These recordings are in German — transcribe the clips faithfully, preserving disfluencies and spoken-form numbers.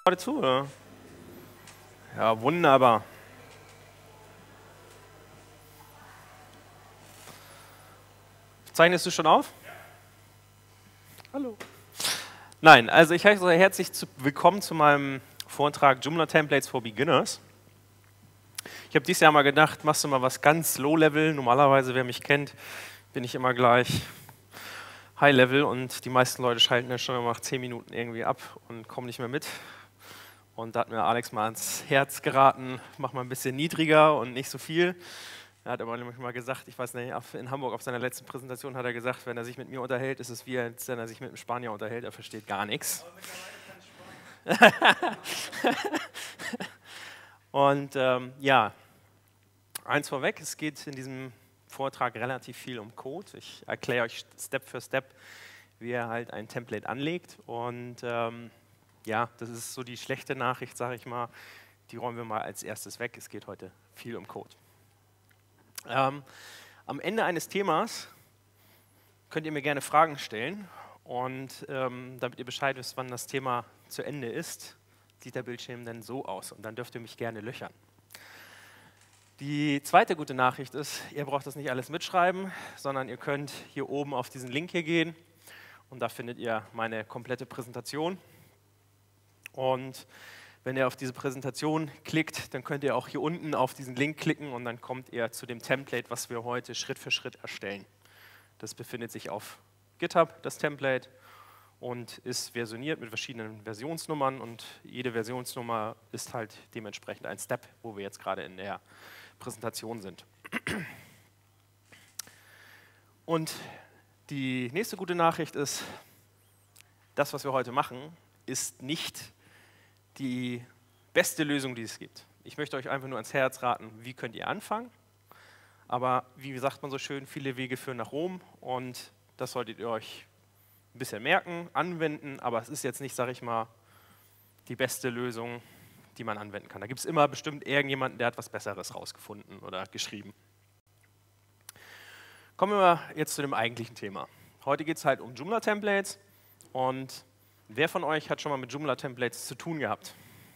Gerade zu, oder? Ja, wunderbar. Zeichnest du schon auf? Ja. Hallo. Nein, also ich heiße euch herzlich zu, willkommen zu meinem Vortrag Joomla Templates for Beginners. Ich habe dieses Jahr mal gedacht, machst du mal was ganz Low-Level. Normalerweise, wer mich kennt, bin ich immer gleich High-Level und die meisten Leute schalten ja schon nach zehn Minuten irgendwie ab und kommen nicht mehr mit. Und da hat mir Alex mal ans Herz geraten, mach mal ein bisschen niedriger und nicht so viel. Er hat aber nämlich mal gesagt, ich weiß nicht, in Hamburg auf seiner letzten Präsentation hat er gesagt, wenn er sich mit mir unterhält, ist es wie, als wenn er sich mit einem Spanier unterhält, er versteht gar nichts. Und ähm, ja, eins vorweg, es geht in diesem Vortrag relativ viel um Code. Ich erkläre euch Step für Step, wie ihr halt ein Template anlegt. Und ähm, ja, das ist so die schlechte Nachricht, sage ich mal. Die räumen wir mal als erstes weg. Es geht heute viel um Code. Ähm, am Ende eines Themas könnt ihr mir gerne Fragen stellen. Und ähm, damit ihr Bescheid wisst, wann das Thema zu Ende ist, sieht der Bildschirm dann so aus. Und dann dürft ihr mich gerne löchern. Die zweite gute Nachricht ist, ihr braucht das nicht alles mitschreiben, sondern ihr könnt hier oben auf diesen Link hier gehen. Und da findet ihr meine komplette Präsentation. Und wenn ihr auf diese Präsentation klickt, dann könnt ihr auch hier unten auf diesen Link klicken und dann kommt ihr zu dem Template, was wir heute Schritt für Schritt erstellen. Das befindet sich auf GitHub, das Template, und ist versioniert mit verschiedenen Versionsnummern und jede Versionsnummer ist halt dementsprechend ein Step, wo wir jetzt gerade in der Präsentation sind. Und die nächste gute Nachricht ist, das, was wir heute machen, ist nicht die beste Lösung, die es gibt. Ich möchte euch einfach nur ans Herz raten, wie könnt ihr anfangen. Aber wie sagt man so schön, viele Wege führen nach Rom und das solltet ihr euch ein bisschen merken, anwenden, aber es ist jetzt nicht, sage ich mal, die beste Lösung, die man anwenden kann. Da gibt es immer bestimmt irgendjemanden, der hat was Besseres rausgefunden oder geschrieben. Kommen wir jetzt zu dem eigentlichen Thema. Heute geht es halt um Joomla-Templates und wer von euch hat schon mal mit Joomla-Templates zu tun gehabt?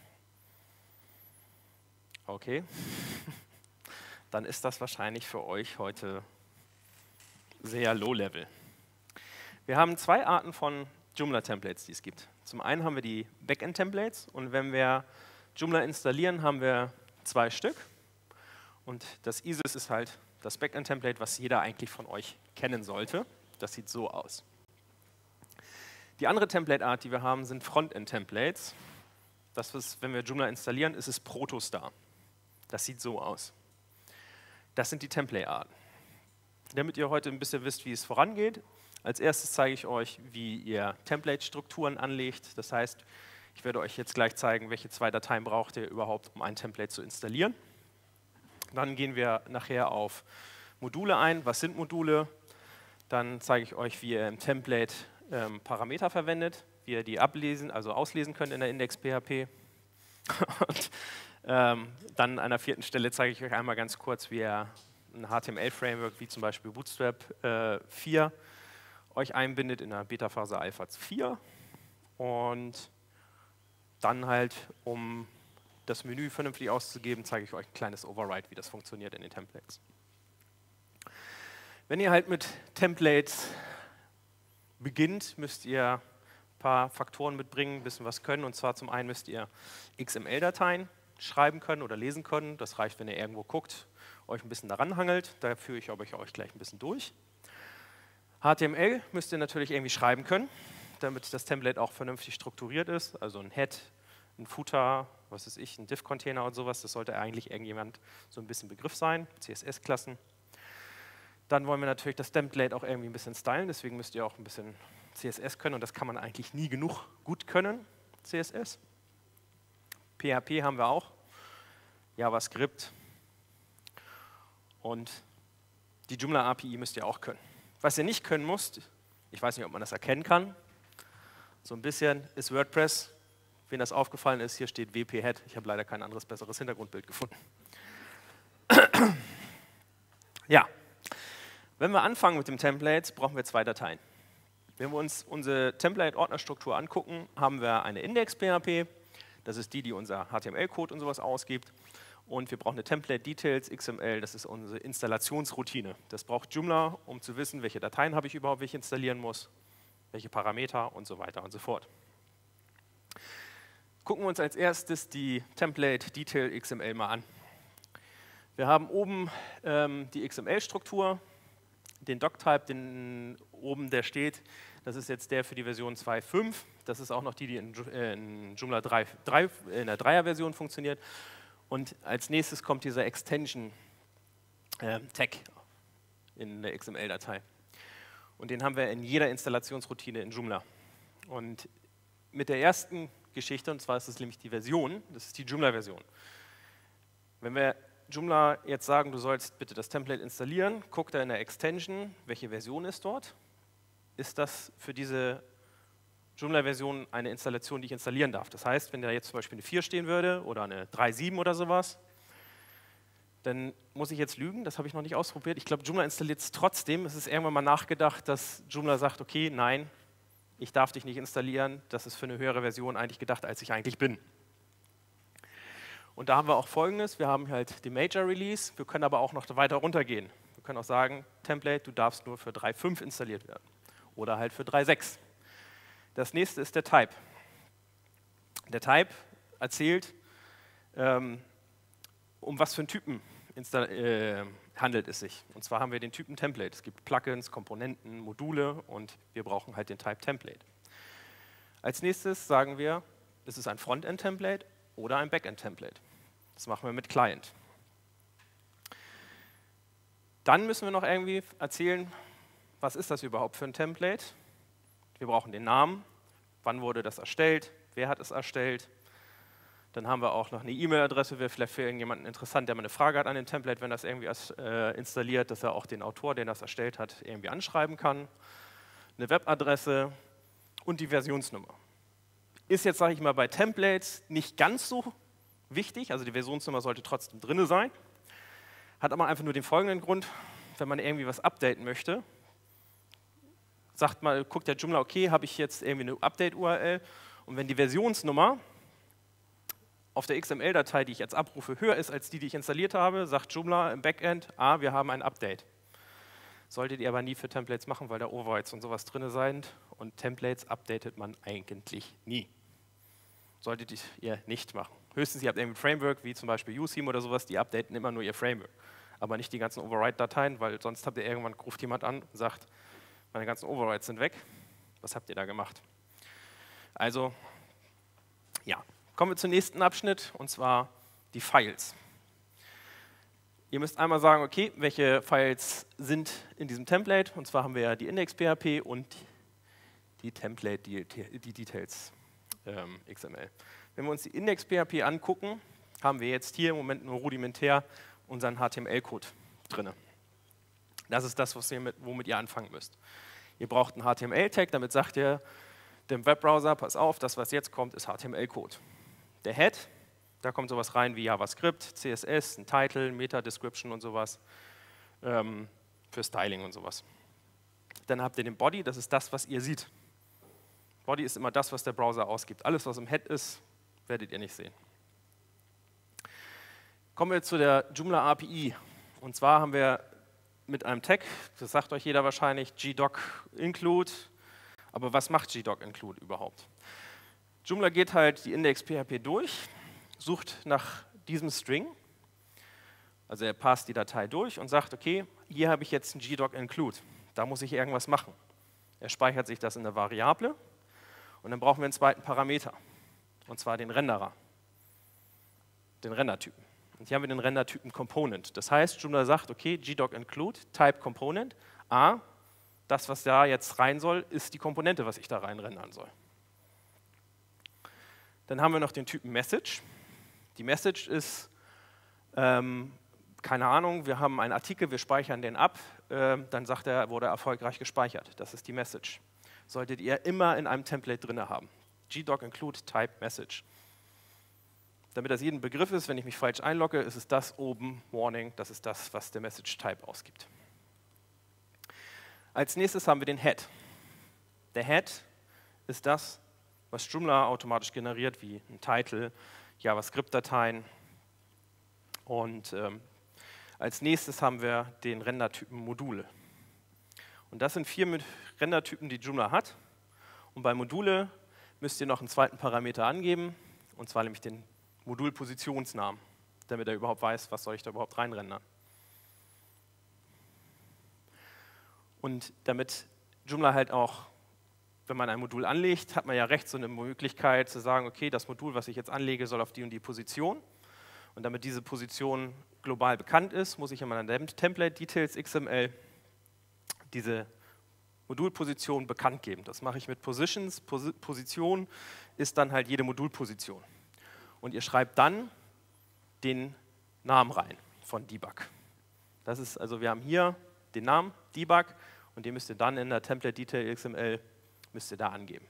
Okay, dann ist das wahrscheinlich für euch heute sehr low-level. Wir haben zwei Arten von Joomla-Templates, die es gibt. Zum einen haben wir die Backend-Templates und wenn wir Joomla installieren, haben wir zwei Stück. Und das Isis ist halt das Backend-Template, was jeder eigentlich von euch kennen sollte. Das sieht so aus. Die andere Template-Art, die wir haben, sind Frontend-Templates. Das ist, wenn wir Joomla installieren, ist es Protostar. Das sieht so aus. Das sind die Template-Arten. Damit ihr heute ein bisschen wisst, wie es vorangeht, als erstes zeige ich euch, wie ihr Template-Strukturen anlegt. Das heißt, ich werde euch jetzt gleich zeigen, welche zwei Dateien braucht ihr überhaupt, um ein Template zu installieren. Dann gehen wir nachher auf Module ein. Was sind Module? Dann zeige ich euch, wie ihr im Template ähm, Parameter verwendet, wie ihr die ablesen, also auslesen könnt in der Index-P H P. Und ähm, dann an der vierten Stelle zeige ich euch einmal ganz kurz, wie ihr ein H T M L-Framework wie zum Beispiel Bootstrap äh, vier euch einbindet in der Beta-Phase Alpha vier. Und dann halt, um das Menü vernünftig auszugeben, zeige ich euch ein kleines Override, wie das funktioniert in den Templates. Wenn ihr halt mit Templates beginnt, müsst ihr ein paar Faktoren mitbringen, ein bisschen was können. Und zwar zum einen müsst ihr X M L-Dateien schreiben können oder lesen können. Das reicht, wenn ihr irgendwo guckt, euch ein bisschen daran hangelt. Da führe ich euch gleich ein bisschen durch. H T M L müsst ihr natürlich irgendwie schreiben können, damit das Template auch vernünftig strukturiert ist. Also ein Head, ein Footer, was weiß ich, ein Div-Container und sowas. Das sollte eigentlich irgendjemand so ein bisschen Begriff sein. C S S-Klassen. Dann wollen wir natürlich das Template auch irgendwie ein bisschen stylen. Deswegen müsst ihr auch ein bisschen C S S können. Und das kann man eigentlich nie genug gut können, C S S. P H P haben wir auch. JavaScript. Und die Joomla A P I müsst ihr auch können. Was ihr nicht können müsst, ich weiß nicht, ob man das erkennen kann, so ein bisschen ist WordPress. Wen das aufgefallen ist, hier steht W P Head. Ich habe leider kein anderes, besseres Hintergrundbild gefunden. Ja, wenn wir anfangen mit dem Templates, brauchen wir zwei Dateien. Wenn wir uns unsere Template-Ordnerstruktur angucken, haben wir eine Index-P H P, Das ist die, die unser H T M L-Code und sowas ausgibt. Und wir brauchen eine Template Details X M L, das ist unsere Installationsroutine. Das braucht Joomla, um zu wissen, welche Dateien habe ich überhaupt, welche ich installieren muss, welche Parameter und so weiter und so fort. Gucken wir uns als erstes die Template Detail X M L mal an. Wir haben oben ähm, die X M L-Struktur, den Doc-Type, den oben der steht, das ist jetzt der für die Version zwei Punkt fünf. Das ist auch noch die, die in, äh, in Joomla drei, drei, in der Dreier-Version funktioniert. Und als nächstes kommt dieser Extension-Tag äh, in der X M L-Datei. Und den haben wir in jeder Installationsroutine in Joomla. Und mit der ersten Geschichte, und zwar ist es nämlich die Version, das ist die Joomla-Version. Wenn wir Joomla jetzt sagen, du sollst bitte das Template installieren, guck da in der Extension, welche Version ist dort. Ist das für diese Joomla-Version eine Installation, die ich installieren darf? Das heißt, wenn da jetzt zum Beispiel eine vier stehen würde oder eine drei Punkt sieben oder sowas, dann muss ich jetzt lügen, das habe ich noch nicht ausprobiert. Ich glaube, Joomla installiert es trotzdem. Es ist irgendwann mal nachgedacht, dass Joomla sagt, okay, nein, ich darf dich nicht installieren, das ist für eine höhere Version eigentlich gedacht, als ich eigentlich bin. Und da haben wir auch Folgendes, wir haben halt den Major Release, wir können aber auch noch weiter runtergehen. Wir können auch sagen, Template, du darfst nur für drei Punkt fünf installiert werden oder halt für drei Punkt sechs. Das nächste ist der Type. Der Type erzählt, ähm, um was für einen Typen äh, handelt es sich. Und zwar haben wir den Typen Template. Es gibt Plugins, Komponenten, Module und wir brauchen halt den Type Template. Als nächstes sagen wir, es ist ein Frontend-Template oder ein Backend-Template. Das machen wir mit Client. Dann müssen wir noch irgendwie erzählen, was ist das überhaupt für ein Template? Wir brauchen den Namen, wann wurde das erstellt, wer hat es erstellt. Dann haben wir auch noch eine E-Mail-Adresse, wäre vielleicht für irgendjemanden interessant, der mal eine Frage hat an dem Template, wenn das irgendwie äh, installiert, dass er auch den Autor, der das erstellt hat, irgendwie anschreiben kann. Eine Webadresse und die Versionsnummer. Ist jetzt, sage ich mal, bei Templates nicht ganz so wichtig, also die Versionsnummer sollte trotzdem drin sein. Hat aber einfach nur den folgenden Grund, wenn man irgendwie was updaten möchte, sagt mal, guckt der Joomla, okay, habe ich jetzt irgendwie eine Update-U R L und wenn die Versionsnummer auf der X M L-Datei, die ich jetzt abrufe, höher ist als die, die ich installiert habe, sagt Joomla im Backend, ah, wir haben ein Update. Solltet ihr aber nie für Templates machen, weil da Overrides und sowas drin sind und Templates updatet man eigentlich nie. Solltet ihr nicht machen. Höchstens ihr habt irgendwie ein Framework, wie zum Beispiel U theme oder sowas, die updaten immer nur ihr Framework, aber nicht die ganzen Override-Dateien, weil sonst habt ihr irgendwann, ruft jemand an und sagt, meine ganzen Overrides sind weg. Was habt ihr da gemacht? Also, ja, kommen wir zum nächsten Abschnitt, und zwar die Files. Ihr müsst einmal sagen, okay, welche Files sind in diesem Template, und zwar haben wir ja die Index.P H P und die Template, die, die Details ähm, X M L. Wenn wir uns die Index.P H P angucken, haben wir jetzt hier im Moment nur rudimentär unseren H T M L-Code drin. Das ist das, was ihr mit, womit ihr anfangen müsst. Ihr braucht einen H T M L-Tag, damit sagt ihr dem Webbrowser, pass auf, das, was jetzt kommt, ist H T M L-Code. Der Head, da kommt sowas rein wie JavaScript, C S S, ein Title, Meta-Description und sowas, ähm, für Styling und sowas. Dann habt ihr den Body, das ist das, was ihr seht. Body ist immer das, was der Browser ausgibt. Alles, was im Head ist, werdet ihr nicht sehen. Kommen wir zu der Joomla A P I. Und zwar haben wir mit einem Tag, das sagt euch jeder wahrscheinlich, gdoc include. Aber was macht gdoc include überhaupt? Joomla geht halt die Index.P H P durch, sucht nach diesem String, also er passt die Datei durch und sagt, okay, hier habe ich jetzt ein gdoc include, da muss ich irgendwas machen. Er speichert sich das in eine Variable und dann brauchen wir einen zweiten Parameter, und zwar den Renderer, den Rendertypen. Und hier haben wir den Rendertypen Component. Das heißt, Joomla sagt, okay, gdoc include, Type Component, A, das, was da jetzt rein soll, ist die Komponente, was ich da rein rendern soll. Dann haben wir noch den Typen Message. Die Message ist, ähm, keine Ahnung, wir haben einen Artikel, wir speichern den ab, äh, dann sagt er, wurde erfolgreich gespeichert. Das ist die Message. Solltet ihr immer in einem Template drin haben. Gdoc include Type Message. Damit das jeden Begriff ist, wenn ich mich falsch einlogge, ist es das oben, Warning, das ist das, was der Message-Type ausgibt. Als nächstes haben wir den Head. Der Head ist das, was Joomla automatisch generiert, wie ein Title, JavaScript-Dateien. Und ähm, als nächstes haben wir den Rendertypen Module. Und das sind vier Rendertypen, die Joomla hat. Und bei Module müsst ihr noch einen zweiten Parameter angeben, und zwar nämlich den Modulpositionsnamen, damit er überhaupt weiß, was soll ich da überhaupt reinrendern. Und damit Joomla halt auch, wenn man ein Modul anlegt, hat man ja rechts so eine Möglichkeit zu sagen, okay, das Modul, was ich jetzt anlege, soll auf die und die Position. Und damit diese Position global bekannt ist, muss ich in meiner Template Details X M L diese Modulposition bekannt geben. Das mache ich mit Positions. Pos Position ist dann halt jede Modulposition. Und ihr schreibt dann den Namen rein von Debug. Das ist, also wir haben hier den Namen Debug und den müsst ihr dann in der Template Detail X M L müsst ihr da angeben.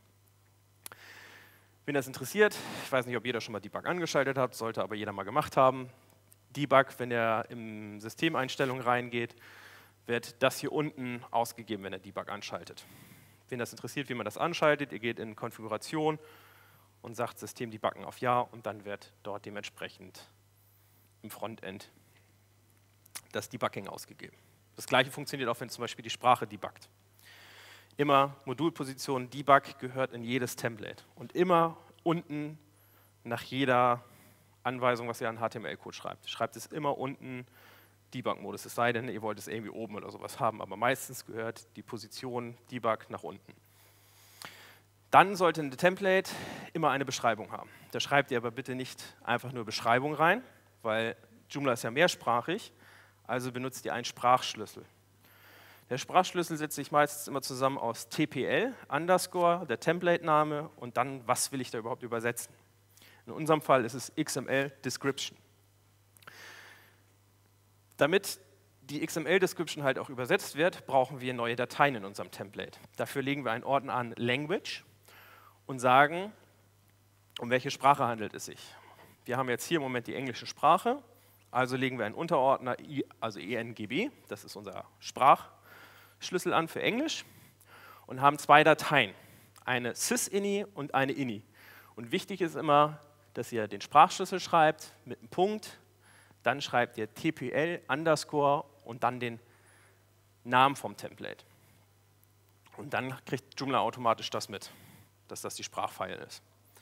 Wen das interessiert, ich weiß nicht, ob jeder schon mal Debug angeschaltet hat, sollte aber jeder mal gemacht haben. Debug, wenn er in Systemeinstellungen reingeht, wird das hier unten ausgegeben, wenn er Debug anschaltet. Wen das interessiert, wie man das anschaltet, ihr geht in Konfiguration und sagt System debuggen auf Ja und dann wird dort dementsprechend im Frontend das Debugging ausgegeben. Das gleiche funktioniert auch, wenn zum Beispiel die Sprache debuggt. Immer Modulposition Debug gehört in jedes Template und immer unten nach jeder Anweisung, was ihr an H T M L-Code schreibt, schreibt es immer unten Debug-Modus, es sei denn, ihr wollt es irgendwie oben oder sowas haben, aber meistens gehört die Position Debug nach unten. Dann sollte ein Template immer eine Beschreibung haben. Da schreibt ihr aber bitte nicht einfach nur Beschreibung rein, weil Joomla ist ja mehrsprachig, also benutzt ihr einen Sprachschlüssel. Der Sprachschlüssel setzt sich meistens immer zusammen aus T P L, Underscore, der Template-Name und dann, was will ich da überhaupt übersetzen. In unserem Fall ist es X M L Description. Damit die X M L-Description halt auch übersetzt wird, brauchen wir neue Dateien in unserem Template. Dafür legen wir einen Ordner an Language und sagen, um welche Sprache handelt es sich. Wir haben jetzt hier im Moment die englische Sprache, also legen wir einen Unterordner, also E N G B, das ist unser Sprachschlüssel an für Englisch, und haben zwei Dateien, eine sys-ini und eine ini. Und wichtig ist immer, dass ihr den Sprachschlüssel schreibt mit einem Punkt, dann schreibt ihr T P L, Underscore und dann den Namen vom Template. Und dann kriegt Joomla automatisch das mit, dass das die Sprachfile ist.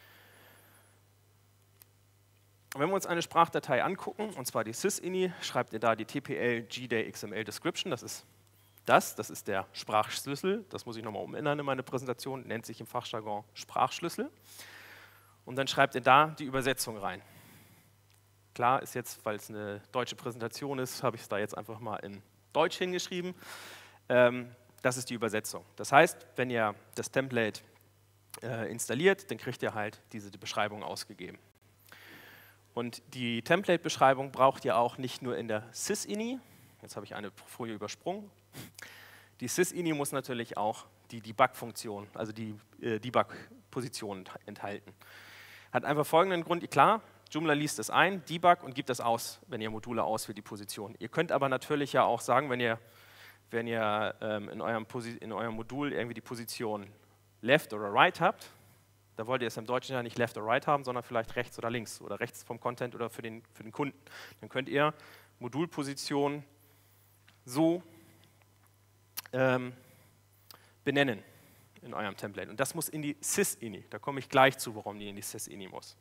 Wenn wir uns eine Sprachdatei angucken, und zwar die sys-ini, schreibt ihr da die T P L G Day X M L Description, das ist das, das ist der Sprachschlüssel, das muss ich nochmal umändern in meine Präsentation, nennt sich im Fachjargon Sprachschlüssel. Und dann schreibt ihr da die Übersetzung rein. Klar ist jetzt, weil es eine deutsche Präsentation ist, habe ich es da jetzt einfach mal in Deutsch hingeschrieben. Ähm, das ist die Übersetzung. Das heißt, wenn ihr das Template äh, installiert, dann kriegt ihr halt diese die Beschreibung ausgegeben. Und die Template-Beschreibung braucht ihr auch nicht nur in der sys-ini. Jetzt habe ich eine Folie übersprungen. Die sys-ini muss natürlich auch die Debug-Funktion, also die äh, Debug-Position enthalten. Hat einfach folgenden Grund, klar, Joomla liest es ein, Debug und gibt es aus, wenn ihr Module auswählt, die Position. Ihr könnt aber natürlich ja auch sagen, wenn ihr, wenn ihr ähm, in, eurem in eurem Modul irgendwie die Position Left oder Right habt, da wollt ihr es im Deutschen ja nicht Left oder Right haben, sondern vielleicht rechts oder links oder rechts vom Content oder für den, für den Kunden. Dann könnt ihr Modulposition so ähm, benennen in eurem Template. Und das muss in die sys-ini. Da komme ich gleich zu, warum die in die sys-ini muss.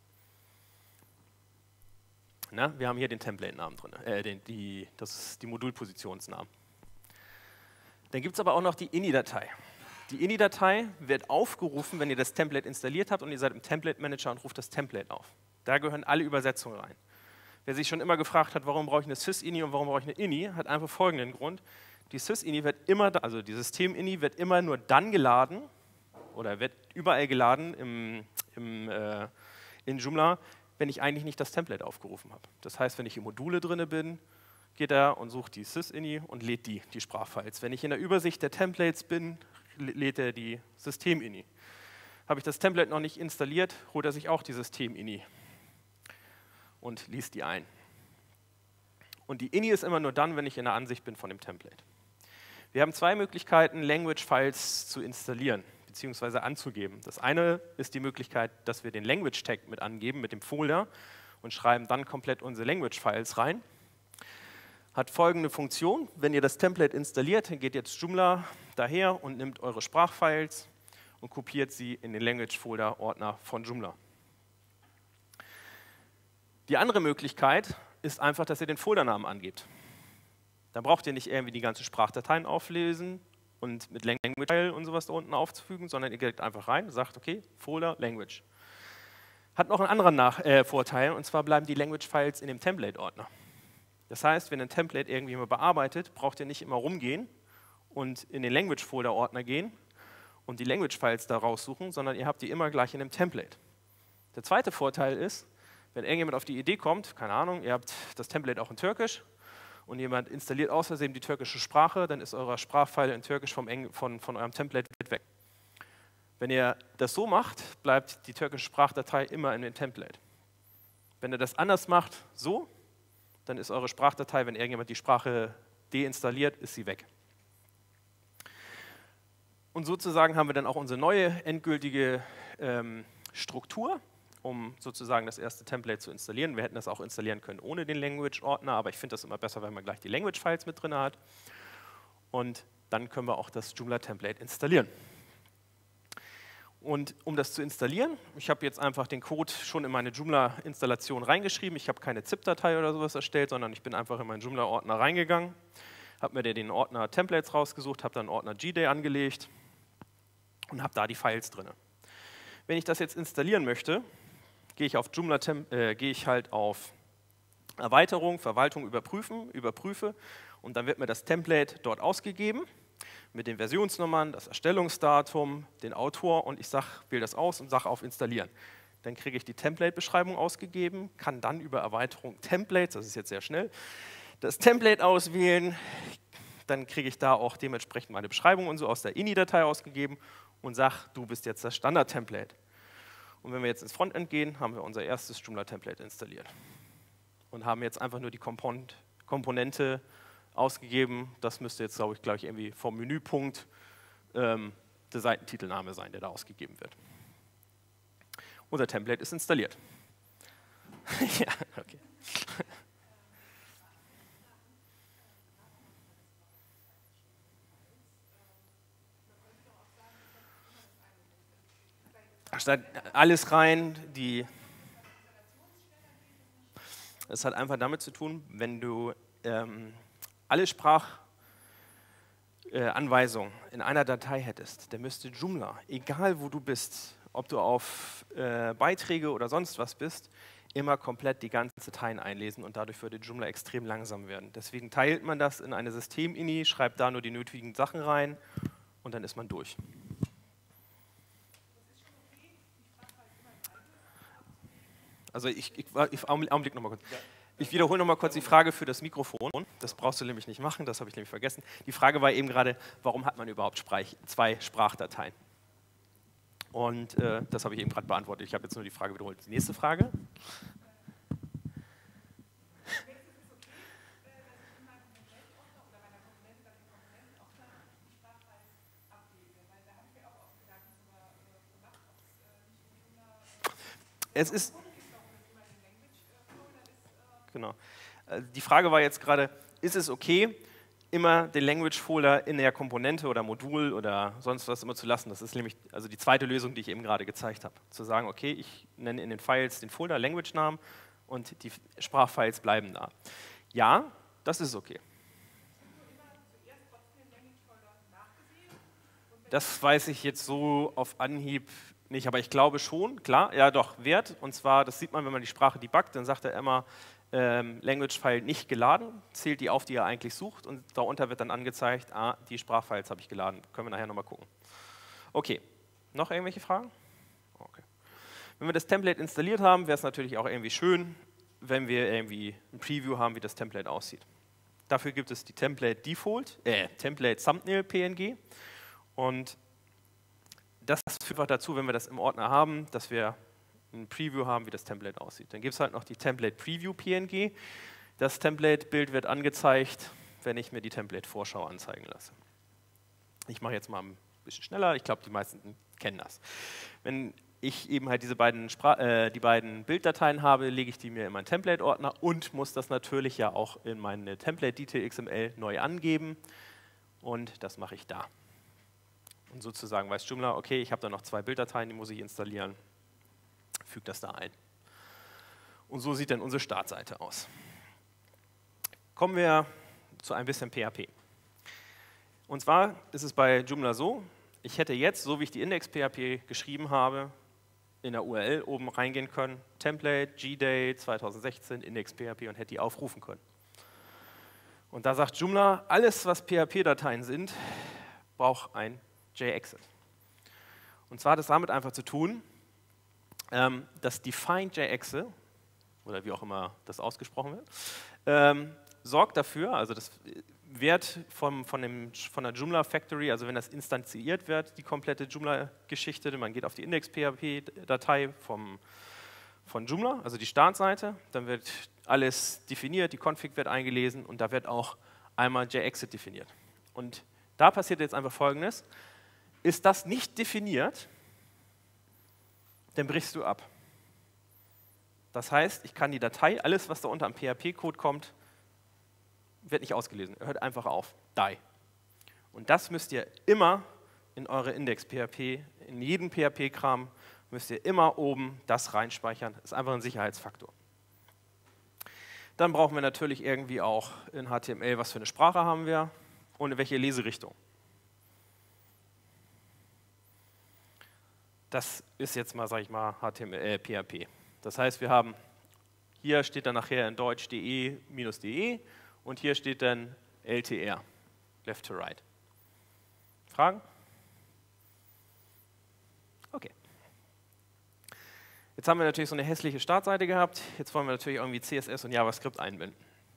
Na, wir haben hier den Template-Namen drin, äh, den, die, das ist die Modulpositionsnamen. Dann gibt es aber auch noch die ini-Datei. Die ini-Datei wird aufgerufen, wenn ihr das Template installiert habt und ihr seid im Template-Manager und ruft das Template auf. Da gehören alle Übersetzungen rein. Wer sich schon immer gefragt hat, warum brauche ich eine sys-ini und warum brauche ich eine ini, hat einfach folgenden Grund. Die sys-ini wird immer, also die System-ini wird immer nur dann geladen oder wird überall geladen im, im, äh, in Joomla, wenn ich eigentlich nicht das Template aufgerufen habe. Das heißt, wenn ich in Module drin bin, geht er und sucht die sys-ini und lädt die, die Sprachfiles. Wenn ich in der Übersicht der Templates bin, lädt er die System-ini. Habe ich das Template noch nicht installiert, holt er sich auch die System-ini und liest die ein. Und die ini ist immer nur dann, wenn ich in der Ansicht bin von dem Template. Wir haben zwei Möglichkeiten, Language-Files zu installieren, beziehungsweise anzugeben. Das eine ist die Möglichkeit, dass wir den Language Tag mit angeben, mit dem Folder und schreiben dann komplett unsere Language-Files rein. Hat folgende Funktion: Wenn ihr das Template installiert, dann geht jetzt Joomla daher und nimmt eure Sprachfiles und kopiert sie in den Language-Folder-Ordner von Joomla. Die andere Möglichkeit ist einfach, dass ihr den Foldernamen angebt. Dann braucht ihr nicht irgendwie die ganzen Sprachdateien auflesen und mit Language File und sowas da unten aufzufügen, sondern ihr geht einfach rein, sagt, okay, Folder, Language. Hat noch einen anderen Nach äh, Vorteil, und zwar bleiben die Language Files in dem Template-Ordner. Das heißt, wenn ein Template irgendwie mal bearbeitet, braucht ihr nicht immer rumgehen und in den Language Folder Ordner gehen und die Language Files da raussuchen, sondern ihr habt die immer gleich in dem Template. Der zweite Vorteil ist, wenn irgendjemand auf die Idee kommt, keine Ahnung, ihr habt das Template auch in Türkisch und jemand installiert aus Versehen die türkische Sprache, dann ist euer Sprachfile in Türkisch vom Eng von, von eurem Template weg. Wenn ihr das so macht, bleibt die türkische Sprachdatei immer in dem Template. Wenn ihr das anders macht, so, dann ist eure Sprachdatei, wenn irgendjemand die Sprache deinstalliert, ist sie weg. Und sozusagen haben wir dann auch unsere neue endgültige ähm, Struktur, um sozusagen das erste Template zu installieren. Wir hätten das auch installieren können ohne den Language-Ordner, aber ich finde das immer besser, wenn man gleich die Language-Files mit drin hat. Und dann können wir auch das Joomla-Template installieren. Und um das zu installieren, ich habe jetzt einfach den Code schon in meine Joomla-Installation reingeschrieben. Ich habe keine ZIP-Datei oder sowas erstellt, sondern ich bin einfach in meinen Joomla-Ordner reingegangen, habe mir den Ordner Templates rausgesucht, habe dann den Ordner G D angelegt und habe da die Files drin. Wenn ich das jetzt installieren möchte, gehe ich auf Joomla, äh, gehe ich halt auf Erweiterung, Verwaltung überprüfen, überprüfe und dann wird mir das Template dort ausgegeben mit den Versionsnummern, das Erstellungsdatum, den Autor und ich sage, wähle das aus und sage auf Installieren. Dann kriege ich die Template-Beschreibung ausgegeben, kann dann über Erweiterung Templates, das ist jetzt sehr schnell, das Template auswählen, dann kriege ich da auch dementsprechend meine Beschreibung und so aus der Ini-Datei ausgegeben und sage, du bist jetzt das Standard-Template. Und wenn wir jetzt ins Frontend gehen, haben wir unser erstes Joomla-Template installiert und haben jetzt einfach nur die Kompon- Komponente ausgegeben. Das müsste jetzt, glaube ich, gleich irgendwie vom Menüpunkt ähm, der Seitentitelname sein, der da ausgegeben wird. Unser Template ist installiert. Ja, okay. Statt alles rein, die. Es hat einfach damit zu tun, wenn du ähm, alle Sprachanweisungen äh, in einer Datei hättest, dann müsste Joomla, egal wo du bist, ob du auf äh, Beiträge oder sonst was bist, immer komplett die ganzen Dateien einlesen und dadurch würde Joomla extrem langsam werden. Deswegen teilt man das in eine System-Ini, schreibt da nur die nötigen Sachen rein und dann ist man durch. Also ich, ich, ich Augenblick noch mal kurz. Ich wiederhole noch mal kurz die Frage für das Mikrofon. Das brauchst du nämlich nicht machen, das habe ich nämlich vergessen. Die Frage war eben gerade, warum hat man überhaupt Sprach, zwei Sprachdateien? Und äh, das habe ich eben gerade beantwortet. Ich habe jetzt nur die Frage wiederholt. Die nächste Frage. Es ist Genau. Die Frage war jetzt gerade, ist es okay, immer den Language-Folder in der Komponente oder Modul oder sonst was immer zu lassen? Das ist nämlich also die zweite Lösung, die ich eben gerade gezeigt habe. Zu sagen, okay, ich nenne in den Files den Folder Language-Namen und die Sprachfiles bleiben da. Ja, das ist okay. Das weiß ich jetzt so auf Anhieb nicht, aber ich glaube schon, klar, ja doch, Wert. Und zwar, das sieht man, wenn man die Sprache debuggt, dann sagt er immer, ähm, Language-File nicht geladen, zählt die auf, die er eigentlich sucht und darunter wird dann angezeigt, ah, die Sprachfiles habe ich geladen. Können wir nachher nochmal gucken. Okay, noch irgendwelche Fragen? Okay. Wenn wir das Template installiert haben, wäre es natürlich auch irgendwie schön, wenn wir irgendwie ein Preview haben, wie das Template aussieht. Dafür gibt es die Template Default, äh, Template Thumbnail P N G und das führt auch dazu, wenn wir das im Ordner haben, dass wir ein Preview haben, wie das Template aussieht. Dann gibt es halt noch die Template Preview P N G. Das Template-Bild wird angezeigt, wenn ich mir die Template-Vorschau anzeigen lasse. Ich mache jetzt mal ein bisschen schneller. Ich glaube, die meisten kennen das. Wenn ich eben halt diese beiden, Spra äh, die beiden Bilddateien habe, lege ich die mir in meinen Template-Ordner und muss das natürlich ja auch in meine Template-Detail X M L neu angeben. Und das mache ich da. Und sozusagen weiß Joomla, okay, ich habe da noch zwei Bilddateien, die muss ich installieren. Füge das da ein. Und so sieht dann unsere Startseite aus. Kommen wir zu ein bisschen P H P. Und zwar ist es bei Joomla so, ich hätte jetzt, so wie ich die Index-P H P geschrieben habe, in der U R L oben reingehen können, Template, G-Day zweitausendsechzehn, Index-P H P und hätte die aufrufen können. Und da sagt Joomla, alles, was P H P-Dateien sind, braucht ein J-Exit. Und zwar hat es damit einfach zu tun, ähm, dass define.jexit, oder wie auch immer das ausgesprochen wird, ähm, sorgt dafür, also das wird vom, von, dem, von der Joomla Factory, also wenn das instanziert wird, die komplette Joomla-Geschichte, man geht auf die Index-P H P-Datei vom von Joomla, also die Startseite, dann wird alles definiert, die Config wird eingelesen und da wird auch einmal J-Exit definiert. Und da passiert jetzt einfach Folgendes, ist das nicht definiert, dann brichst du ab. Das heißt, ich kann die Datei, alles was da unter am P H P-Code kommt, wird nicht ausgelesen, hört einfach auf, die. Und das müsst ihr immer in eure Index-P H P, in jeden P H P-Kram, müsst ihr immer oben das reinspeichern. Das ist einfach ein Sicherheitsfaktor. Dann brauchen wir natürlich irgendwie auch in H T M L, was für eine Sprache haben wir und in welche Leserichtung. Das ist jetzt mal, sage ich mal, H T M L, äh, P H P. Das heißt, wir haben, hier steht dann nachher in Deutsch de minus de und hier steht dann L T R, left to right. Fragen? Okay. Jetzt haben wir natürlich so eine hässliche Startseite gehabt. Jetzt wollen wir natürlich irgendwie C S S und JavaScript einbinden.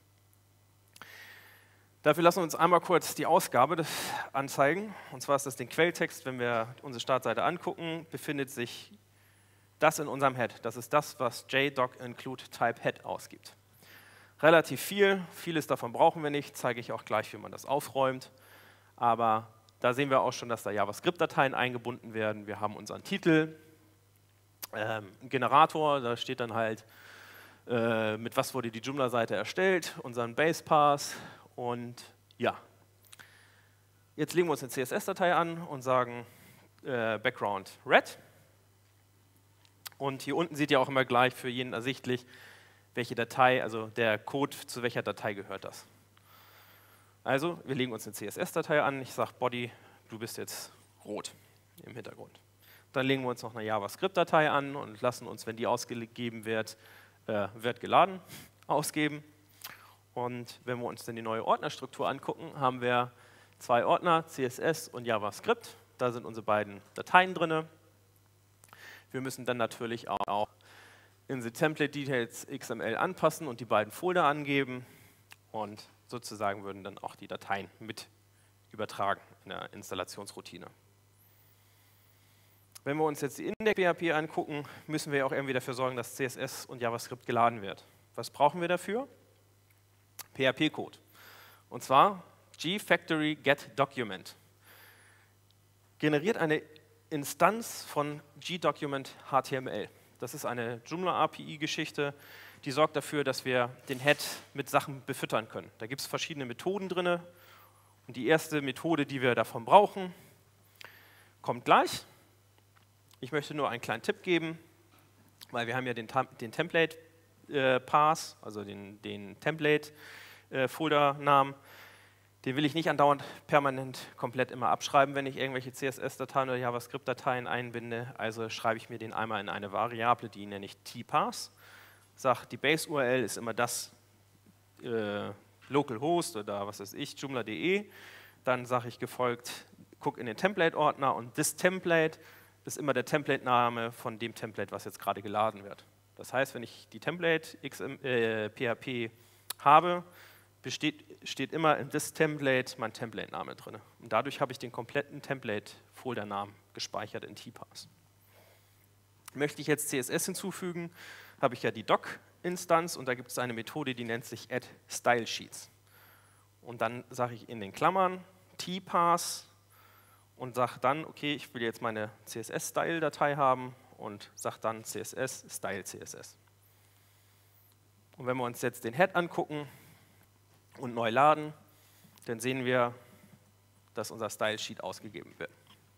Dafür lassen wir uns einmal kurz die Ausgabe anzeigen. Und zwar ist das den Quelltext, wenn wir unsere Startseite angucken, befindet sich das in unserem Head. Das ist das, was JDoc-include-type-head ausgibt. Relativ viel, vieles davon brauchen wir nicht, zeige ich auch gleich, wie man das aufräumt. Aber da sehen wir auch schon, dass da JavaScript-Dateien eingebunden werden. Wir haben unseren Titel, ähm, einen Generator, da steht dann halt, äh, mit was wurde die Joomla-Seite erstellt, unseren Base-Path und ja. Jetzt legen wir uns eine C S S-Datei an und sagen äh, Background red. Und hier unten seht ihr auch immer gleich für jeden ersichtlich, welche Datei, also der Code, zu welcher Datei gehört das. Also, wir legen uns eine C S S-Datei an, ich sage Body, du bist jetzt rot im Hintergrund. Dann legen wir uns noch eine JavaScript-Datei an und lassen uns, wenn die ausgegeben wird, äh, wird geladen, ausgeben. Und wenn wir uns dann die neue Ordnerstruktur angucken, haben wir zwei Ordner, C S S und JavaScript. Da sind unsere beiden Dateien drin. Wir müssen dann natürlich auch in the Template Details X M L anpassen und die beiden Folder angeben. Und sozusagen würden dann auch die Dateien mit übertragen in der Installationsroutine. Wenn wir uns jetzt die Index-P H P angucken, müssen wir auch irgendwie dafür sorgen, dass C S S und JavaScript geladen wird. Was brauchen wir dafür? P H P-Code. Und zwar gfactory get document. Generiert eine Instanz von gdocument H T M L. Das ist eine Joomla-A P I-Geschichte, die sorgt dafür, dass wir den Head mit Sachen befüttern können. Da gibt es verschiedene Methoden drin. Und die erste Methode, die wir davon brauchen, kommt gleich. Ich möchte nur einen kleinen Tipp geben, weil wir haben ja den, den Template-Path, also den, den Template-Folder-Namen. Den will ich nicht andauernd permanent komplett immer abschreiben, wenn ich irgendwelche C S S-Dateien oder JavaScript-Dateien einbinde. Also schreibe ich mir den einmal in eine Variable, die nenne ich tpath. Sage, die Base-U R L ist immer das äh, Localhost oder was weiß ich, joomla punkt de. Dann sage ich gefolgt, guck in den Template-Ordner und this Template ist immer der Template-Name von dem Template, was jetzt gerade geladen wird. Das heißt, wenn ich die Template-P H P habe, besteht, steht immer in this Template mein Template-Name drin. Und dadurch habe ich den kompletten Template-Folder-Namen gespeichert in tpath. Möchte ich jetzt C S S hinzufügen, habe ich ja die Doc-Instanz und da gibt es eine Methode, die nennt sich add style sheets. Und dann sage ich in den Klammern tpath und sage dann, okay, ich will jetzt meine C S S-Style-Datei haben und sage dann C S S Style C S S. Und wenn wir uns jetzt den Head angucken und neu laden, dann sehen wir, dass unser Style-Sheet ausgegeben wird.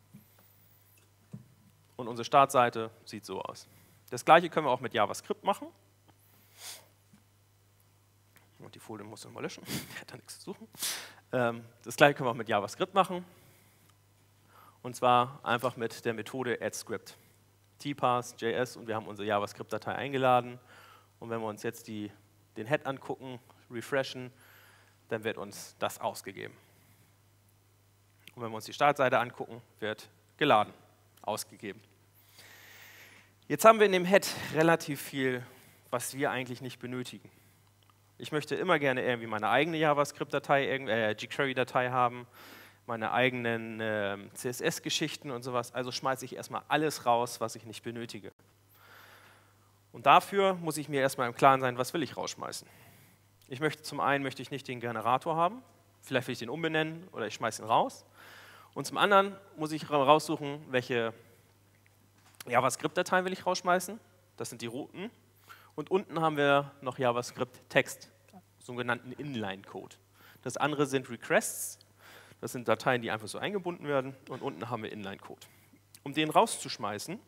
Und unsere Startseite sieht so aus. Das gleiche können wir auch mit JavaScript machen. Und die Folie muss ich mal löschen, hat da nichts zu suchen. Das gleiche können wir auch mit JavaScript machen. Und zwar einfach mit der Methode addScript. tparse.js und wir haben unsere JavaScript-Datei eingeladen. Und wenn wir uns jetzt die, den Head angucken, refreshen, dann wird uns das ausgegeben. Und wenn wir uns die Startseite angucken, wird geladen, ausgegeben. Jetzt haben wir in dem Head relativ viel, was wir eigentlich nicht benötigen. Ich möchte immer gerne irgendwie meine eigene JavaScript-Datei, äh, jQuery-Datei haben, meine eigenen äh, C S S-Geschichten und sowas. Also schmeiße ich erstmal alles raus, was ich nicht benötige. Und dafür muss ich mir erstmal im Klaren sein, was will ich rausschmeißen. Ich möchte zum einen möchte ich nicht den Generator haben, vielleicht will ich den umbenennen oder ich schmeiße ihn raus. Und zum anderen muss ich raussuchen, welche JavaScript-Dateien will ich rausschmeißen. Das sind die roten. Und unten haben wir noch JavaScript-Text, sogenannten Inline-Code. Das andere sind Requests. Das sind Dateien, die einfach so eingebunden werden. Und unten haben wir Inline-Code. Um den rauszuschmeißen,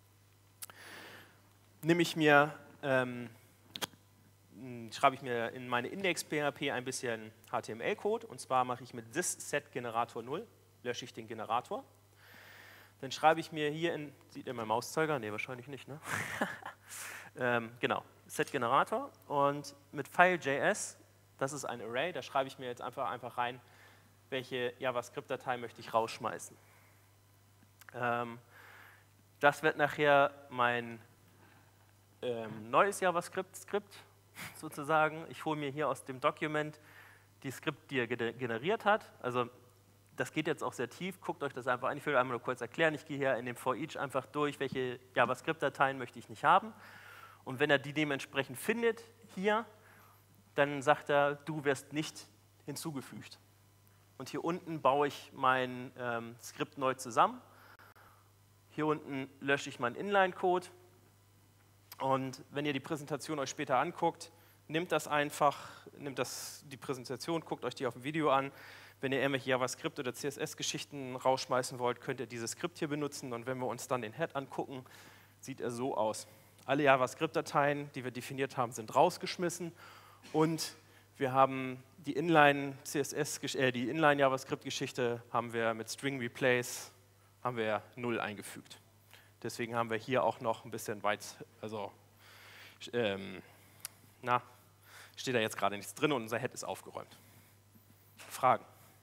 nehme ich mir, ähm, schreibe ich mir in meine Index.P H P ein bisschen H T M L-Code. Und zwar mache ich mit this set Generator null, lösche ich den Generator. Dann schreibe ich mir hier in, sieht ihr mein Mauszeiger? Ne, wahrscheinlich nicht, ne? ähm, genau, set Generator und mit File.js, das ist ein Array, da schreibe ich mir jetzt einfach, einfach rein, welche JavaScript-Datei möchte ich rausschmeißen. Ähm, das wird nachher mein ähm, neues JavaScript-Skript sozusagen. Ich hole mir hier aus dem Document die Skript, die er generiert hat. Also das geht jetzt auch sehr tief, guckt euch das einfach an. Ich will einmal nur kurz erklären, ich gehe hier in dem For Each einfach durch, welche JavaScript-Dateien möchte ich nicht haben. Und wenn er die dementsprechend findet, hier, dann sagt er, du wirst nicht hinzugefügt. Und hier unten baue ich mein ähm, Skript neu zusammen. Hier unten lösche ich meinen Inline-Code. Und wenn ihr die Präsentation euch später anguckt, nehmt das einfach, nehmt das, die Präsentation, guckt euch die auf dem Video an. Wenn ihr irgendwelche JavaScript- oder C S S-Geschichten rausschmeißen wollt, könnt ihr dieses Skript hier benutzen. Und wenn wir uns dann den Head angucken, sieht er so aus. Alle JavaScript-Dateien, die wir definiert haben, sind rausgeschmissen. Und wir haben die Inline-C S S, äh, die Inline-JavaScript-Geschichte haben wir mit String Replace haben wir null eingefügt. Deswegen haben wir hier auch noch ein bisschen weit, also ähm, na, steht da jetzt gerade nichts drin und unser Head ist aufgeräumt. Fragen?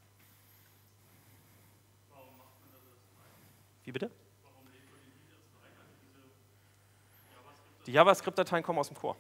Warum macht man das Wie bitte? Warum legt man die das rein? Also diese JavaScript- Die JavaScript-Dateien kommen aus dem Core.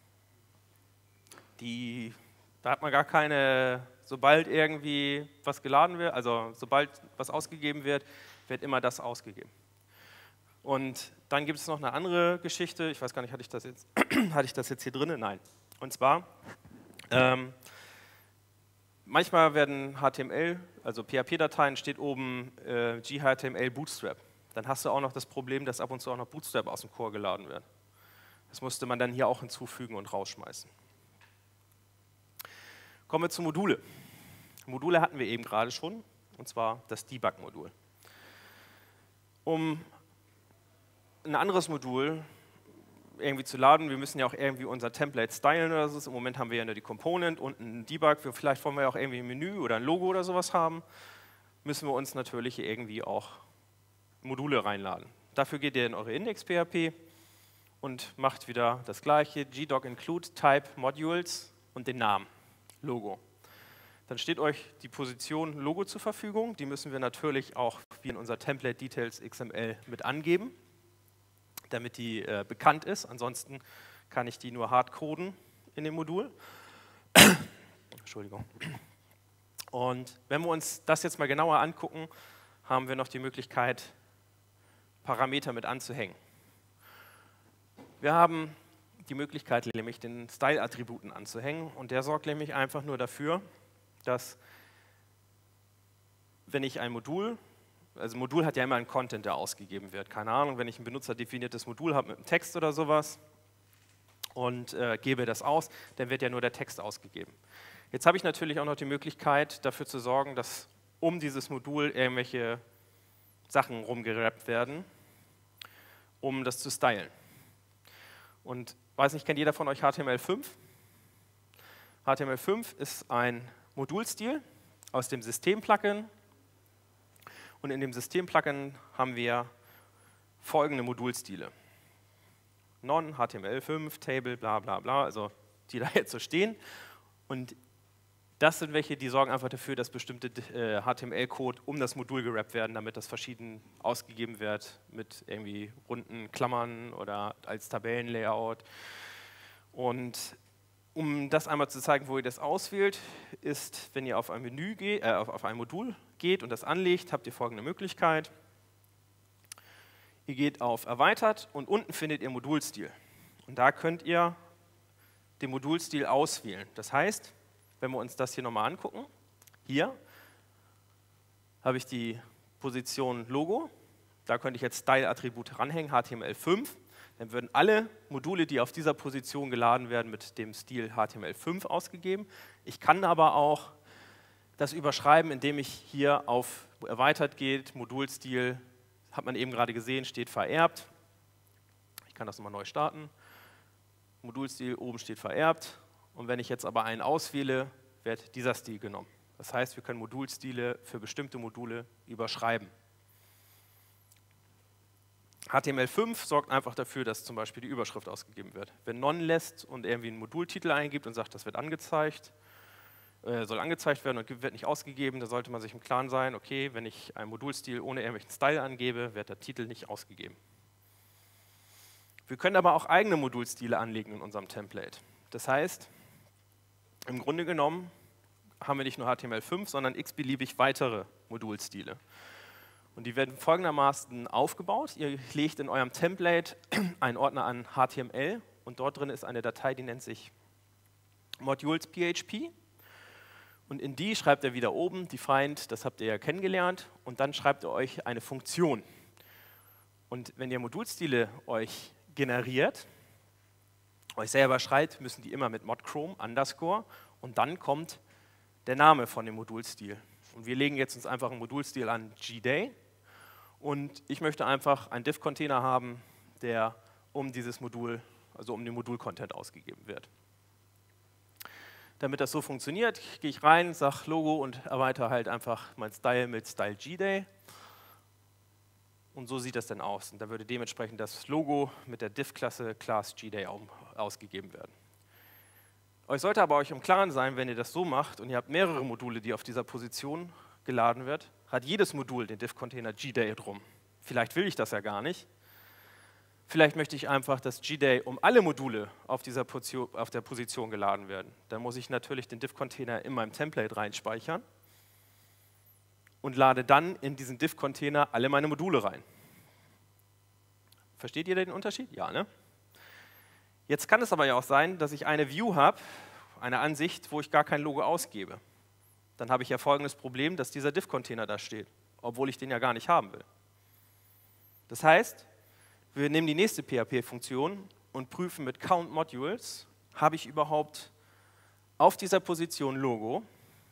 Die, da hat man gar keine, sobald irgendwie was geladen wird, also sobald was ausgegeben wird, wird immer das ausgegeben. Und dann gibt es noch eine andere Geschichte, ich weiß gar nicht, hatte ich das jetzt, hatte ich das jetzt hier drin? Nein. Und zwar, ähm, manchmal werden H T M L, also P H P-Dateien, steht oben äh, G H T M L Bootstrap. Dann hast du auch noch das Problem, dass ab und zu auch noch Bootstrap aus dem Core geladen wird. Das musste man dann hier auch hinzufügen und rausschmeißen. Kommen wir zu Module. Module hatten wir eben gerade schon, und zwar das Debug-Modul. Um ein anderes Modul irgendwie zu laden, wir müssen ja auch irgendwie unser Template stylen oder so. Im Moment haben wir ja nur die Component und einen Debug. Vielleicht wollen wir ja auch irgendwie ein Menü oder ein Logo oder sowas haben. Müssen wir uns natürlich irgendwie auch Module reinladen. Dafür geht ihr in eure Index.P H P und macht wieder das gleiche, gdoc include type modules und den Namen, Logo. Dann steht euch die Position Logo zur Verfügung. Die müssen wir natürlich auch wie in unser Template Details X M L mit angeben, damit die äh, bekannt ist. Ansonsten kann ich die nur hardcoden in dem Modul. Entschuldigung. Und wenn wir uns das jetzt mal genauer angucken, haben wir noch die Möglichkeit, Parameter mit anzuhängen. Wir haben die Möglichkeit, nämlich den Style-Attributen anzuhängen. Und der sorgt nämlich einfach nur dafür, dass, wenn ich ein Modul Also ein Modul hat ja immer einen Content, der ausgegeben wird. Keine Ahnung, wenn ich ein benutzerdefiniertes Modul habe mit einem Text oder sowas und äh, gebe das aus, dann wird ja nur der Text ausgegeben. Jetzt habe ich natürlich auch noch die Möglichkeit, dafür zu sorgen, dass um dieses Modul irgendwelche Sachen rumgerappt werden, um das zu stylen. Und weiß nicht, kennt jeder von euch H T M L fünf? H T M L fünf ist ein Modulstil aus dem System-Plugin. Und in dem System-Plugin haben wir folgende Modulstile. Non, H T M L fünf, Table, bla bla bla, also die da jetzt so stehen. Und das sind welche, die sorgen einfach dafür, dass bestimmte äh, H T M L-Code um das Modul gerappt werden, damit das verschieden ausgegeben wird mit irgendwie runden Klammern oder als Tabellenlayout. Und um das einmal zu zeigen, wo ihr das auswählt, ist, wenn ihr auf ein Menü geht, äh, auf, auf ein Modul geht und das anlegt, habt ihr folgende Möglichkeit. Ihr geht auf Erweitert und unten findet ihr Modulstil. Und da könnt ihr den Modulstil auswählen. Das heißt, wenn wir uns das hier nochmal angucken, hier habe ich die Position Logo, da könnte ich jetzt Style-Attribut ranhängen, H T M L fünf, dann würden alle Module, die auf dieser Position geladen werden, mit dem Stil H T M L fünf ausgegeben. Ich kann aber auch das überschreiben, indem ich hier auf Erweitert geht, Modulstil, hat man eben gerade gesehen, steht vererbt. Ich kann das nochmal neu starten. Modulstil, oben steht vererbt. Und wenn ich jetzt aber einen auswähle, wird dieser Stil genommen. Das heißt, wir können Modulstile für bestimmte Module überschreiben. H T M L fünf sorgt einfach dafür, dass zum Beispiel die Überschrift ausgegeben wird. Wenn non lässt und irgendwie einen Modultitel eingibt und sagt, das wird angezeigt, äh, soll angezeigt werden und wird nicht ausgegeben, da sollte man sich im Klaren sein, okay, wenn ich einen Modulstil ohne irgendwelchen Style angebe, wird der Titel nicht ausgegeben. Wir können aber auch eigene Modulstile anlegen in unserem Template. Das heißt, im Grunde genommen haben wir nicht nur H T M L fünf, sondern x-beliebig weitere Modulstile. Und die werden folgendermaßen aufgebaut. Ihr legt in eurem Template einen Ordner an H T M L und dort drin ist eine Datei, die nennt sich modules.php. Und in die schreibt ihr wieder oben, defined, das habt ihr ja kennengelernt, und dann schreibt ihr euch eine Funktion. Und wenn ihr Modulstile euch generiert, euch selber schreibt, müssen die immer mit modchrome underscore und dann kommt der Name von dem Modulstil. Und wir legen jetzt uns einfach einen Modulstil an gday und ich möchte einfach einen div-Container haben, der um dieses Modul, also um den Modul-Content ausgegeben wird. Damit das so funktioniert, gehe ich rein, sage Logo und erweitere halt einfach mein Style mit Style gday. Und so sieht das dann aus. Und da würde dementsprechend das Logo mit der Div-Klasse Class gday ausgegeben werden. Euch sollte aber euch im Klaren sein, wenn ihr das so macht und ihr habt mehrere Module, die auf dieser Position geladen wird, hat jedes Modul den Div-Container gday drum. Vielleicht will ich das ja gar nicht. Vielleicht möchte ich einfach, dass gday um alle Module auf dieser Position, auf der Position geladen werden. Dann muss ich natürlich den Div-Container in meinem Template reinspeichern und lade dann in diesen Div-Container alle meine Module rein. Versteht ihr den Unterschied? Ja, ne? Jetzt kann es aber ja auch sein, dass ich eine View habe, eine Ansicht, wo ich gar kein Logo ausgebe. Dann habe ich ja folgendes Problem, dass dieser Div-Container da steht, obwohl ich den ja gar nicht haben will. Das heißt, wir nehmen die nächste P H P-Funktion und prüfen mit count modules, habe ich überhaupt auf dieser Position Logo,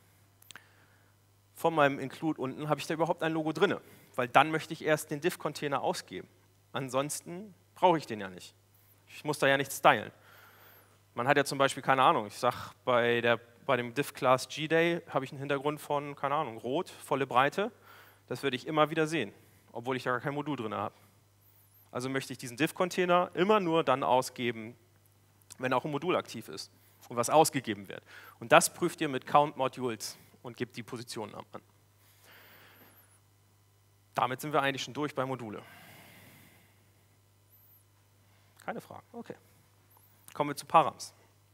von meinem Include unten, habe ich da überhaupt ein Logo drin, weil dann möchte ich erst den Div-Container ausgeben. Ansonsten brauche ich den ja nicht. Ich muss da ja nichts stylen. Man hat ja zum Beispiel, keine Ahnung, ich sage, bei, der, bei dem Div-Class gday habe ich einen Hintergrund von, keine Ahnung, rot, volle Breite. Das würde ich immer wieder sehen, obwohl ich da gar kein Modul drin habe. Also möchte ich diesen Div-Container immer nur dann ausgeben, wenn auch ein Modul aktiv ist und was ausgegeben wird. Und das prüft ihr mit count modules und gebt die Positionen an. Damit sind wir eigentlich schon durch bei Module. Keine Fragen, okay. Kommen wir zu Params.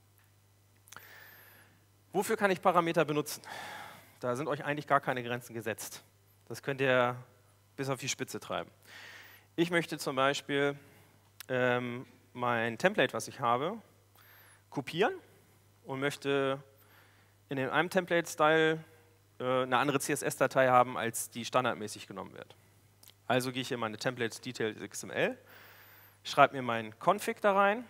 Wofür kann ich Parameter benutzen? Da sind euch eigentlich gar keine Grenzen gesetzt. Das könnt ihr bis auf die Spitze treiben. Ich möchte zum Beispiel ähm, mein Template, was ich habe, kopieren und möchte in einem Template-Style äh, eine andere C S S-Datei haben, als die standardmäßig genommen wird. Also gehe ich in meine Templates Details X M L, schreibe mir meinen Config da rein.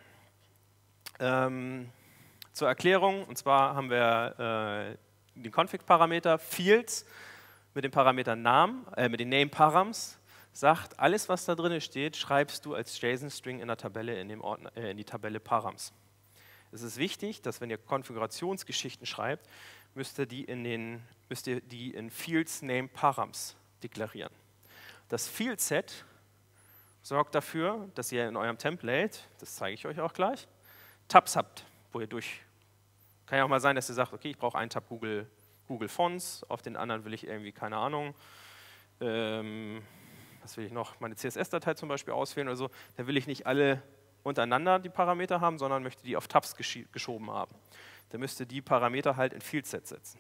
Ähm, zur Erklärung, und zwar haben wir äh, den Config-Parameter Fields mit dem Parameter Namen, äh, mit den Name-Params, sagt, alles, was da drin steht, schreibst du als JSON-String in der Tabelle in, dem Ordner, äh, in die Tabelle Params. Es ist wichtig, dass wenn ihr Konfigurationsgeschichten schreibt, müsst ihr die in, den, müsst ihr die in Fields Name Params deklarieren. Das Field-Set sorgt dafür, dass ihr in eurem Template, das zeige ich euch auch gleich, Tabs habt, wo ihr durch. Kann ja auch mal sein, dass ihr sagt, okay, ich brauche einen Tab Google, Google Fonts, auf den anderen will ich irgendwie, keine Ahnung, ähm, was will ich noch, meine C S S-Datei zum Beispiel auswählen oder so, da will ich nicht alle untereinander die Parameter haben, sondern möchte die auf Tabs gesch geschoben haben. Dann müsst ihr die Parameter halt in Field-Set setzen.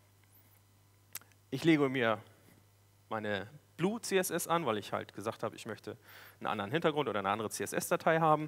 Ich lege mir meine Blue C S S an, weil ich halt gesagt habe, ich möchte einen anderen Hintergrund oder eine andere C S S-Datei haben.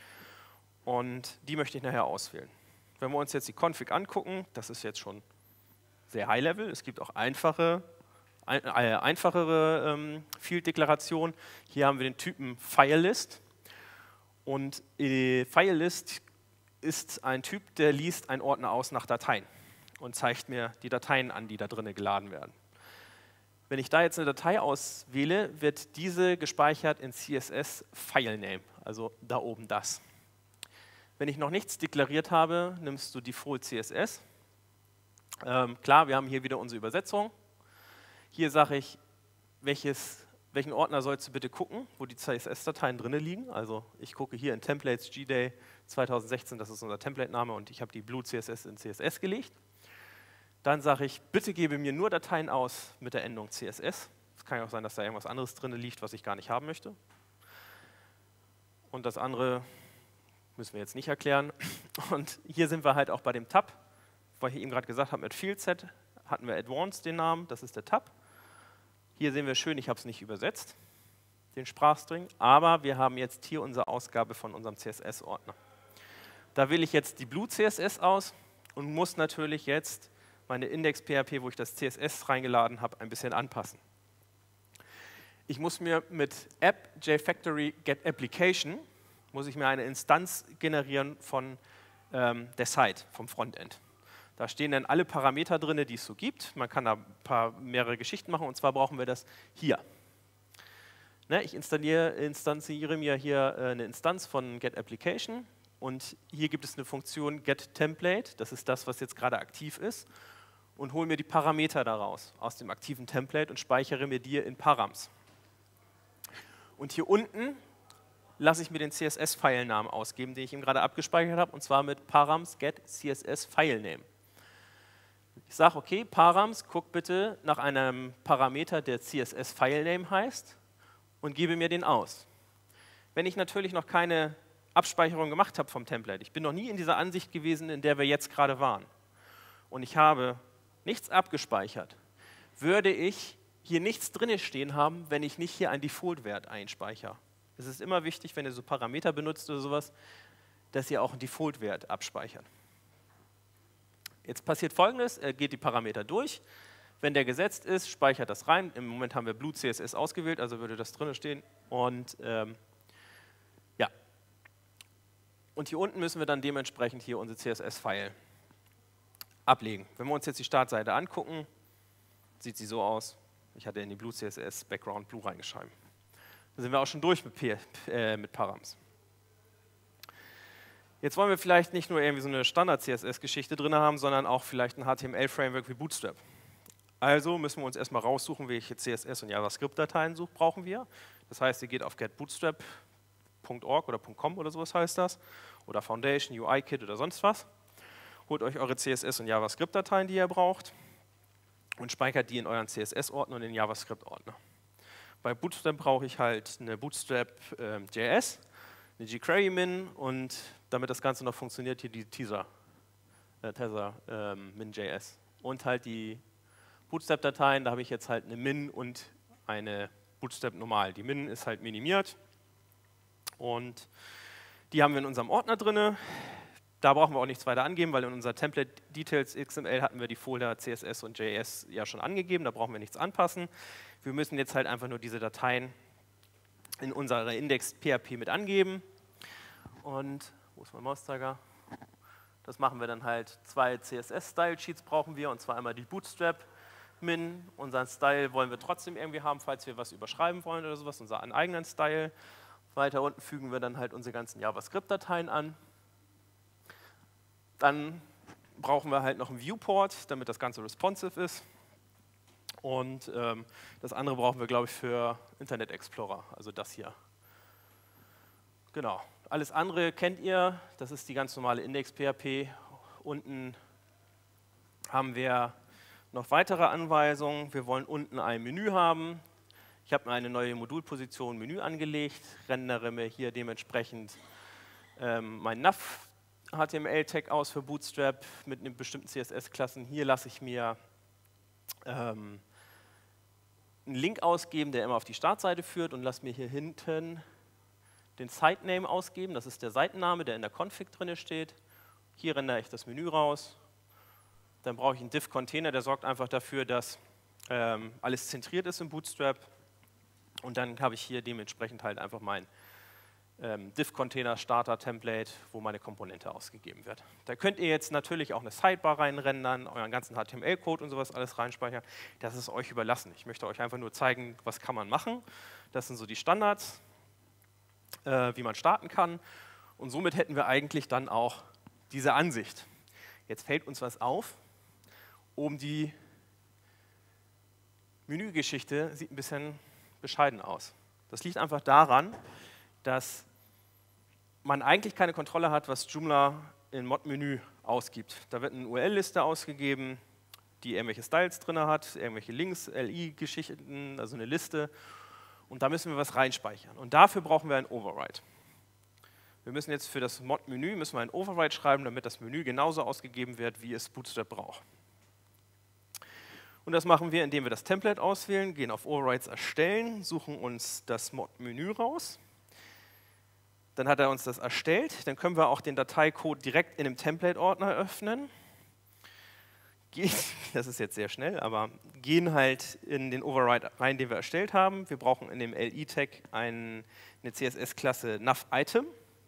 Und die möchte ich nachher auswählen. Wenn wir uns jetzt die Config angucken, das ist jetzt schon sehr High-Level. Es gibt auch einfache, ein, äh, einfachere ähm, Field-Deklarationen. Hier haben wir den Typen FileList. Und äh, FileList ist ein Typ, der liest einen Ordner aus nach Dateien und zeigt mir die Dateien an, die da drin geladen werden. Wenn ich da jetzt eine Datei auswähle, wird diese gespeichert in C S S FileName, also da oben das. Wenn ich noch nichts deklariert habe, nimmst du Default C S S. Ähm, klar, wir haben hier wieder unsere Übersetzung. Hier sage ich, welches, welchen Ordner sollst du bitte gucken, wo die C S S-Dateien drin liegen. Also ich gucke hier in Templates G Day zwanzig sechzehn, das ist unser Template-Name, und ich habe die Blue C S S in C S S gelegt. Dann sage ich, bitte gebe mir nur Dateien aus mit der Endung C S S. Es kann ja auch sein, dass da irgendwas anderes drin liegt, was ich gar nicht haben möchte. Und das andere müssen wir jetzt nicht erklären. Und hier sind wir halt auch bei dem Tab, weil ich eben gerade gesagt habe, mit Field-Set hatten wir Advanced den Namen, das ist der Tab. Hier sehen wir schön, ich habe es nicht übersetzt, den Sprachstring, aber wir haben jetzt hier unsere Ausgabe von unserem C S S-Ordner. Da wähle ich jetzt die Blue C S S aus und muss natürlich jetzt meine Index.P H P, wo ich das C S S reingeladen habe, ein bisschen anpassen. Ich muss mir mit app jfactory get application muss ich mir eine Instanz generieren von ähm, der Site, vom Frontend. Da stehen dann alle Parameter drin, die es so gibt. Man kann da ein paar mehrere Geschichten machen, und zwar brauchen wir das hier. Ne, ich installiere, instanziere mir hier äh, eine Instanz von get application, und hier gibt es eine Funktion get template, das ist das, was jetzt gerade aktiv ist, und hole mir die Parameter daraus, aus dem aktiven Template, und speichere mir die in Params. Und hier unten lasse ich mir den C S S-Filenamen ausgeben, den ich eben gerade abgespeichert habe, und zwar mit params get C S S Filename. Ich sage, okay, params, guck bitte nach einem Parameter, der C S S Filename heißt, und gebe mir den aus. Wenn ich natürlich noch keine Abspeicherung gemacht habe vom Template, ich bin noch nie in dieser Ansicht gewesen, in der wir jetzt gerade waren, und ich habe nichts abgespeichert, würde ich hier nichts drin stehen haben, wenn ich nicht hier einen Default-Wert einspeichere. Es ist immer wichtig, wenn ihr so Parameter benutzt oder sowas, dass ihr auch einen Default-Wert abspeichert. Jetzt passiert Folgendes, er geht die Parameter durch. Wenn der gesetzt ist, speichert das rein. Im Moment haben wir Blue C S S ausgewählt, also würde das drin stehen. Und ähm, ja. Und hier unten müssen wir dann dementsprechend hier unsere C S S-File ablegen. Wenn wir uns jetzt die Startseite angucken, sieht sie so aus. Ich hatte in die Blue C S S Background Blue reingeschrieben. Da sind wir auch schon durch mit, P äh, mit Params. Jetzt wollen wir vielleicht nicht nur irgendwie so eine Standard-C S S-Geschichte drin haben, sondern auch vielleicht ein H T M L-Framework wie Bootstrap. Also müssen wir uns erstmal raussuchen, welche C S S- und JavaScript-Dateien brauchen wir. Das heißt, ihr geht auf get bootstrap punkt org oder .com oder sowas heißt das, oder Foundation, U I-Kit oder sonst was. Holt euch eure C S S- und JavaScript-Dateien, die ihr braucht, und speichert die in euren C S S-Ordner und in den JavaScript-Ordner. Bei Bootstrap brauche ich halt eine Bootstrap.js, ähm, eine jQuery-Min, und damit das Ganze noch funktioniert, hier die Teaser, äh, Tether ähm, min.js. Und halt die Bootstrap-Dateien, da habe ich jetzt halt eine Min und eine Bootstrap normal. Die Min ist halt minimiert, und die haben wir in unserem Ordner drin. Da brauchen wir auch nichts weiter angeben, weil in unserer Template Details X M L hatten wir die Folder C S S und J S ja schon angegeben, da brauchen wir nichts anpassen. Wir müssen jetzt halt einfach nur diese Dateien in unserer Index-P H P mit angeben. Und, wo ist mein Mauszeiger? Das machen wir dann halt, zwei C S S-Style-Sheets brauchen wir, und zwar einmal die Bootstrap-Min. Unseren Style wollen wir trotzdem irgendwie haben, falls wir was überschreiben wollen oder sowas, unseren eigenen Style. Weiter unten fügen wir dann halt unsere ganzen JavaScript-Dateien an. Dann brauchen wir halt noch einen Viewport, damit das Ganze responsive ist. Und ähm, das andere brauchen wir, glaube ich, für Internet Explorer, also das hier. Genau. Alles andere kennt ihr, das ist die ganz normale Index-P H P. Unten haben wir noch weitere Anweisungen. Wir wollen unten ein Menü haben. Ich habe mir eine neue Modulposition Menü angelegt, rendere mir hier dementsprechend ähm, mein Nav H T M L-Tag aus für Bootstrap mit einem bestimmten C S S-Klassen. Hier lasse ich mir ähm, einen Link ausgeben, der immer auf die Startseite führt, und lasse mir hier hinten den Sitename ausgeben. Das ist der Seitenname, der in der Config drin steht. Hier rendere ich das Menü raus. Dann brauche ich einen Div-Container, der sorgt einfach dafür, dass ähm, alles zentriert ist im Bootstrap. Und dann habe ich hier dementsprechend halt einfach mein ähm, Div-Container-Starter-Template, wo meine Komponente ausgegeben wird. Da könnt ihr jetzt natürlich auch eine Sidebar reinrendern, euren ganzen H T M L-Code und sowas alles reinspeichern. Das ist euch überlassen. Ich möchte euch einfach nur zeigen, was kann man machen. Das sind so die Standards, äh, wie man starten kann. Und somit hätten wir eigentlich dann auch diese Ansicht. Jetzt fällt uns was auf. Oben die Menügeschichte sieht ein bisschen bescheiden aus. Das liegt einfach daran, dass man eigentlich keine Kontrolle hat, was Joomla in Mod-Menü ausgibt. Da wird eine U R L-Liste ausgegeben, die irgendwelche Styles drin hat, irgendwelche Links, L I-Geschichten, also eine Liste. Und da müssen wir was reinspeichern. Und dafür brauchen wir ein Override. Wir müssen jetzt für das Mod-Menü müssen wir ein Override schreiben, damit das Menü genauso ausgegeben wird, wie es Bootstrap braucht. Und das machen wir, indem wir das Template auswählen, gehen auf Overrides erstellen, suchen uns das Mod-Menü raus. Dann hat er uns das erstellt. Dann können wir auch den Dateicode direkt in dem Template-Ordner öffnen. Das ist jetzt sehr schnell, aber gehen halt in den Override rein, den wir erstellt haben. Wir brauchen in dem L I-Tag eine C S S-Klasse NavItem.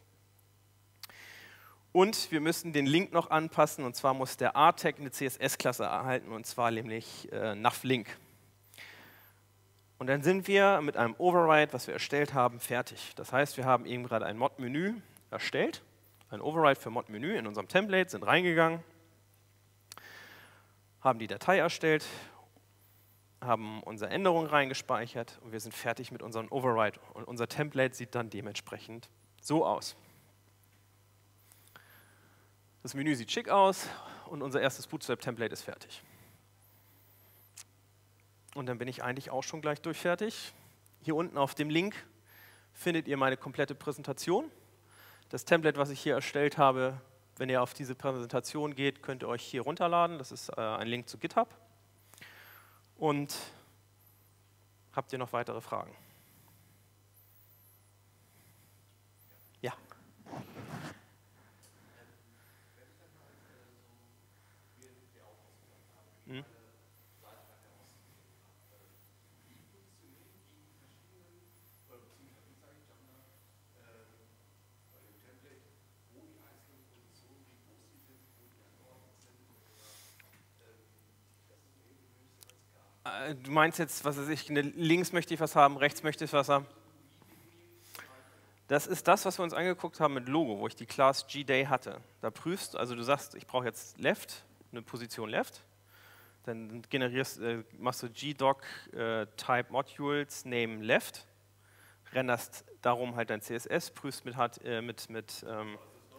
Und wir müssen den Link noch anpassen, und zwar muss der A-Tag eine C S S-Klasse erhalten, und zwar nämlich äh, navlink. Und dann sind wir mit einem Override, was wir erstellt haben, fertig. Das heißt, wir haben eben gerade ein Mod-Menü erstellt, ein Override für Mod-Menü in unserem Template, sind reingegangen, haben die Datei erstellt, haben unsere Änderungen reingespeichert, und wir sind fertig mit unserem Override. Und unser Template sieht dann dementsprechend so aus. Das Menü sieht schick aus und unser erstes Bootstrap-Template ist fertig. Und dann bin ich eigentlich auch schon gleich durch fertig. Hier unten auf dem Link findet ihr meine komplette Präsentation. Das Template, was ich hier erstellt habe, wenn ihr auf diese Präsentation geht, könnt ihr euch hier runterladen. Das ist äh, ein Link zu GitHub. Und habt ihr noch weitere Fragen? Ja. Hm? Du meinst jetzt, was weiß ich, links möchte ich was haben, rechts möchte ich was haben? Das ist das, was wir uns angeguckt haben mit Logo, wo ich die Class G-Day hatte. Da prüfst, also du sagst, ich brauche jetzt Left, eine Position Left, dann generierst, äh, machst du gdoc äh, type modules name left, renderst darum halt dein C S S, prüfst mit, äh, mit, mit ähm,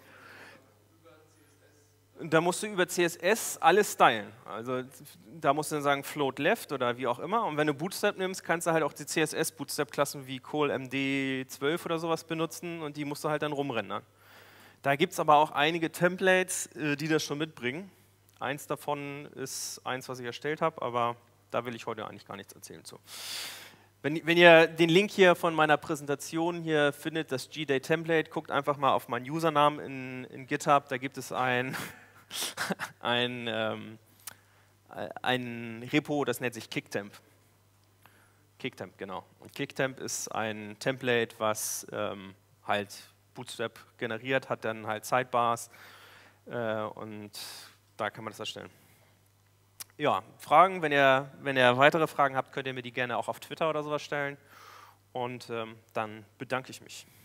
da musst du über C S S alles stylen. Also da musst du dann sagen float left oder wie auch immer. Und wenn du Bootstrap nimmst, kannst du halt auch die C S S-Bootstrap-Klassen wie Col M D zwölf oder sowas benutzen, und die musst du halt dann rumrendern. Da gibt es aber auch einige Templates, die das schon mitbringen. Eins davon ist eins, was ich erstellt habe, aber da will ich heute eigentlich gar nichts erzählen zu. Wenn, wenn ihr den Link hier von meiner Präsentation hier findet, das G-Day-Template, guckt einfach mal auf meinen Usernamen in, in GitHub, da gibt es ein, ein, ähm, ein Repo, das nennt sich Kicktemp. Kicktemp, genau. Und Kicktemp ist ein Template, was ähm, halt Bootstrap generiert, hat dann halt Sidebars äh, und da kann man das erstellen. Ja, Fragen, wenn ihr, wenn ihr weitere Fragen habt, könnt ihr mir die gerne auch auf Twitter oder sowas stellen und ähm, dann bedanke ich mich.